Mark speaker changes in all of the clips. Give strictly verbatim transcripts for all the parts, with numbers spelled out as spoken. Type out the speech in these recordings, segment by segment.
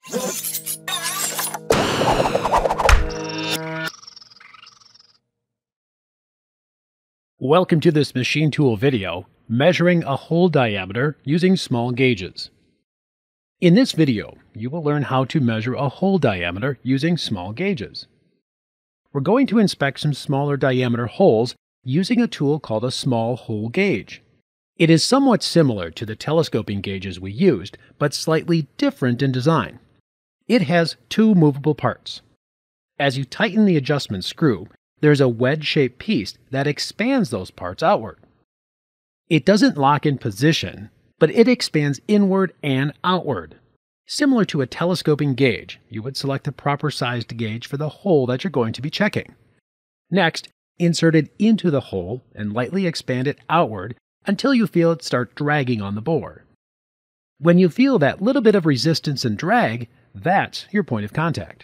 Speaker 1: Welcome to this machine tool video, measuring a hole diameter using small gauges. In this video, you will learn how to measure a hole diameter using small gauges. We're going to inspect some smaller diameter holes using a tool called a small hole gauge. It is somewhat similar to the telescoping gauges we used, but slightly different in design. It has two movable parts. As you tighten the adjustment screw, there's a wedge-shaped piece that expands those parts outward. It doesn't lock in position, but it expands inward and outward. Similar to a telescoping gauge, you would select the proper sized gauge for the hole that you're going to be checking. Next, insert it into the hole and lightly expand it outward until you feel it start dragging on the bore. When you feel that little bit of resistance and drag, that's your point of contact.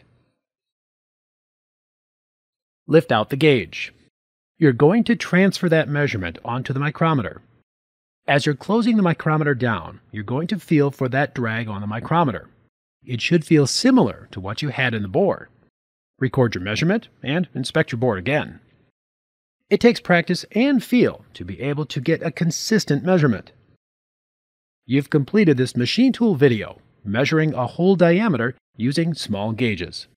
Speaker 1: Lift out the gauge. You're going to transfer that measurement onto the micrometer. As you're closing the micrometer down, you're going to feel for that drag on the micrometer. It should feel similar to what you had in the bore. Record your measurement and inspect your bore again. It takes practice and feel to be able to get a consistent measurement. You've completed this machine tool video, measuring a hole diameter using small gauges.